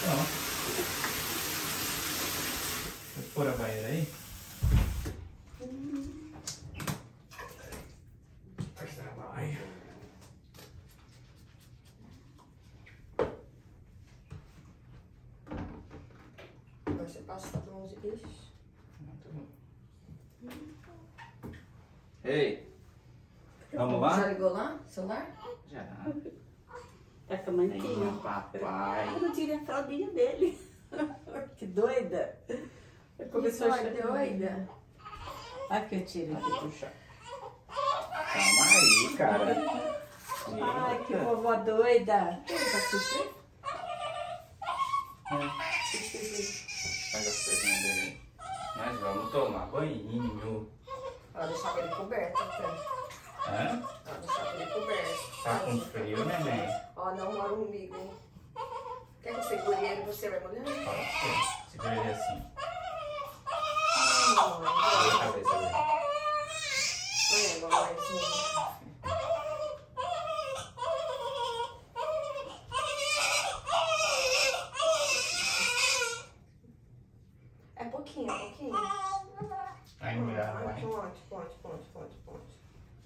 Pronto. Vou pôr a banheira aí. Vai. Você passa as mãos e isso. Muito bom. Ei, vamos lá? Já ligou lá? Celular? Já. Tá com a manquinha. Papai. Eu não tirei a fraldinha dele. Que doida. Começou a chorar. Doida. Olha que eu tirei aqui. Puxa. Calma aí, cara. Ai, que vovó doida. Tá xixi? Faz as coisinhas dele aí. Nós vamos tomar banhinho. Ela deixava ele coberto até. Hã? Ela deixava ele coberto. Tá com frio, neném? Ó, não mora comigo. Quer que eu segure ele e você vai molhando? Pode ser. Segura ele assim. Não, Segura a cabeça dele. Põe agora mais assim. É pouquinho, é pouquinho. Vai molhar, vai. Ponte.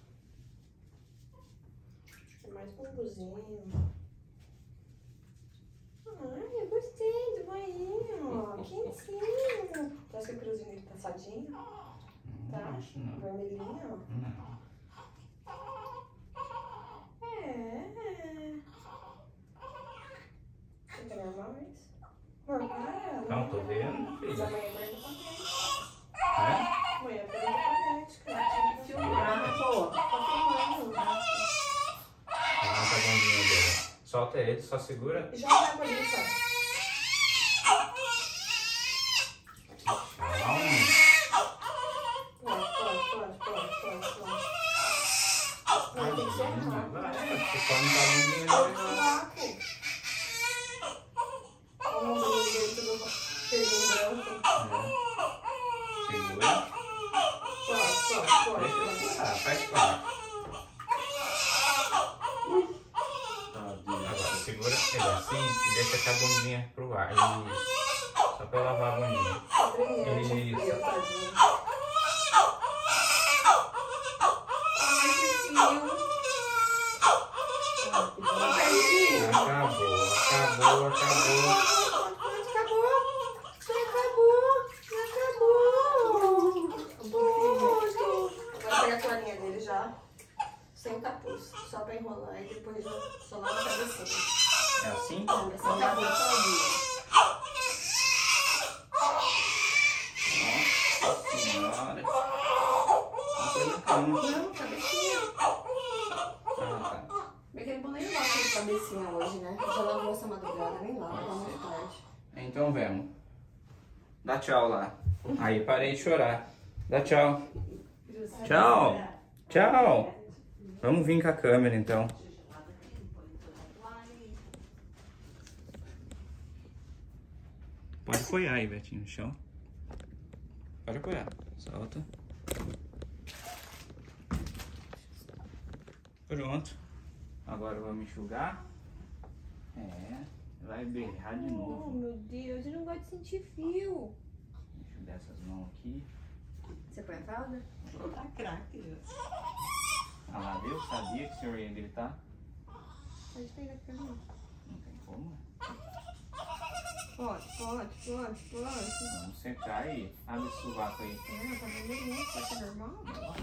É mais bambuzinho. Ai, eu gostei do banhinho. Quentinho. Tá com o cruzinho dele passadinho? Tá? Acho não. Vermelhinho? Não. É. Fica normal isso? Amor, para. Não, tô vendo, Mas filho. amanhã vai no papel. Hã? Amanhã vai no papel, cara. Filmar, pô. Tá filmando. Levanta a bundinha dele. Solta ele, só segura. Joga água ali, só. Calma. Pode. Vai, tem que ser rápido. Vai, você só não dá a bundinha dele. Vácuo. Olha o ombrinho dele tudo pelinho branco. Segura. Pode. Ah, faz parte. Agora segura ele assim e deixa com a bundinha pro ar. Isso. Só pra lavar a bundinha. Isso. Isso. Tadinho. Acabou. Agora pega a toalhinha dele já, sem o capuz, só pra enrolar e depois já só lava a cabecinha. É assim? É só lavar todinho. Nossa senhora. Não foi na cama. Não, cabecinha. Ah, tá. Porque eu não vou nem lavar a cabecinha hoje, né? Já lavou essa madrugada, nem lava, lá mais tarde. Então vemos. Dá tchau lá. Aí, parei de chorar. Dá tchau. Tchau. Tchau. Vamos vir com a câmera então. Pode apoiar aí, Betinho, no chão. Pode apoiar. Solta. Pronto. Agora vamos enxugar. Vai berrar de Oh, novo. meu Deus, eu não gosto de sentir fio. Enxugar essas mãos aqui. Você põe a fralda? Tá craque. Ah lá, viu? Sabia que o senhor ia gritar? Pode pegar pra mim. Não tem como. Pode. Vamos secar aí. Abre o sovaco aí. Tá vermelhinho, pode ser normal?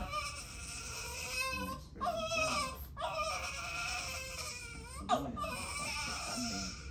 Vamos experimentar. Assim, pode secar bem.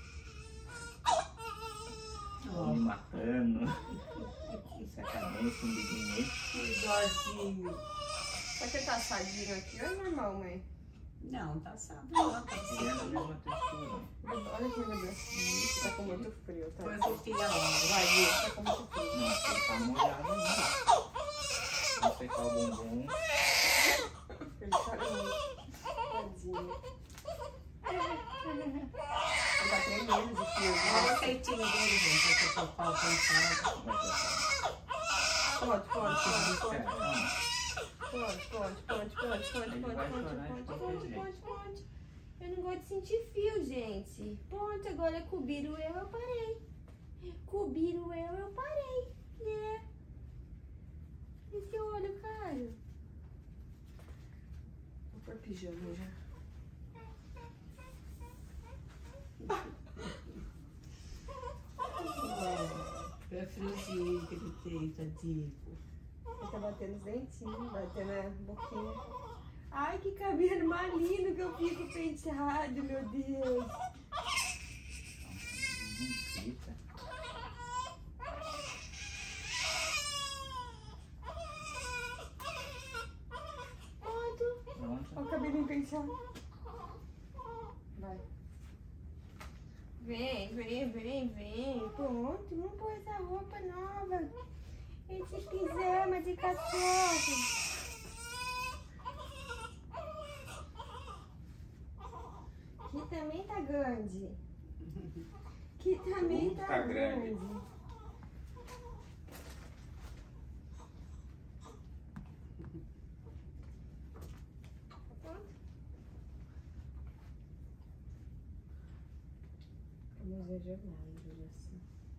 Tô me matando. Seca bem esse umbiguinho aí. Que dorzinho. Pode ser tá assadinho aqui ou é normal, mãe? Não, tá sábado. Não, tá Ele é da mesma textura. Olha que meu bracinho, tá com muito frio, tá? Depois eu tiro a onda. Vai ver. Tá com muito frio. Não, você tá molhado ainda. Vamos secar o bumbum. Ele chora muito. Tadinho. Ele tá tremendo de frio. Olha o peitinho dele, gente. Que eu tô faltando. Vai secar. Pode. Eu não gosto de sentir fio, gente. Pode agora. agora cobriram eu parei. Cobriram eu parei. Né? Esse olho, cara. Vou pôr pijama já. É friozinho que ele tem, tadinho. Ele tá batendo os dentinhos, batendo a boquinha. Ai, que cabelo mais lindo que eu fico penteado, meu Deus. Pronto. Olha o cabelinho penteado. Vai. Vem. Pronto, vamos pôr essa roupa nova. Esse pijama de cachorro. Que também tá grande. Que também tá grande. Vamos ver jornal, assim.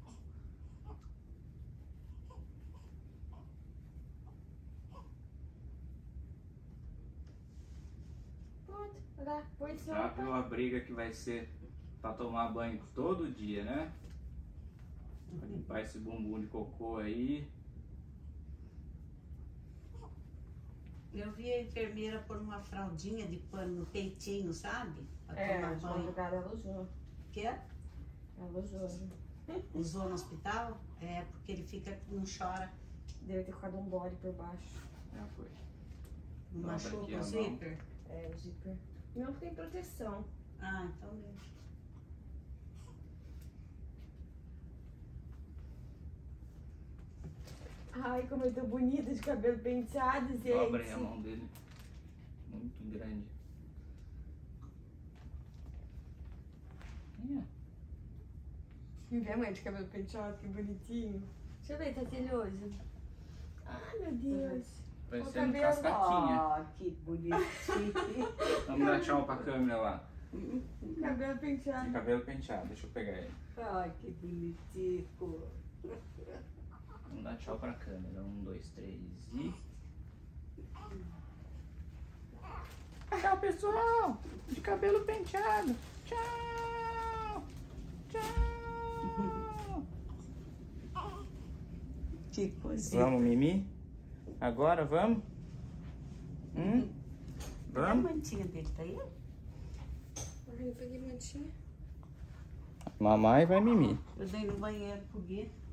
Pronto, lá, põe só. Já viu a briga que vai ser pra tomar banho todo dia, né? Pra limpar esse bumbum de cocô aí. Eu vi a enfermeira pôr uma fraldinha de pano no peitinho, sabe? Pra tomar de banho. madrugada ela usou. Que? Ela usou. Usou no hospital? É, porque ele fica, não chora. Deve ter ficado um bode por baixo. Já foi. Não Dobra machuca aqui a o mão. zíper? É, o zíper. Não tem proteção. Ah, então deixa. Ai, como eu tô bonita de cabelo penteado, gente. Dobra aí a mão dele. Muito grande. Me vê a mãe de cabelo penteado, que bonitinho. Deixa eu ver, tá celhoso. Ai, meu Deus. Parecendo cabelo- cascatinha. Ah, que bonitinho. Vamos dar tchau pra câmera lá. Cabelo penteado. Cabelo penteado, deixa eu pegar ele. Ai, que bonitinho. Vamos dar tchau pra câmera. 1, 2, 3 e... Tchau, pessoal! De cabelo penteado. Tchau! Tchau! Que coisinha. Vamos, Mimi? Agora, vamos? A Vamos? mantinha dele tá aí? Ai, eu peguei mantinha. Mamãe vai Mimi. Eu dei no banheiro pro Gui.